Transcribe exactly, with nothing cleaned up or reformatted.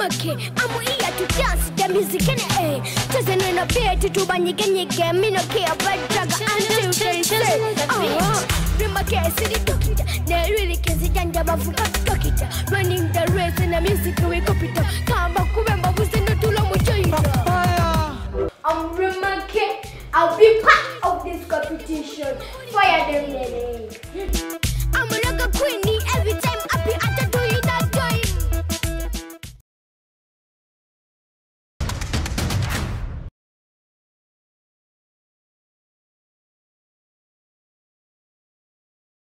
Rema, I'm here to dance the music in the air. Doesn't in a beer to do when you can you get me no care but drug until they say, oh, Rema, city talk it. They really can see Janja Bafuka talk it. Running the race in the music we copy it. Come back, remember, who's in the Tula Mujoy. I'm Rema, I'll be part of this competition. Fire them, I'm a queen.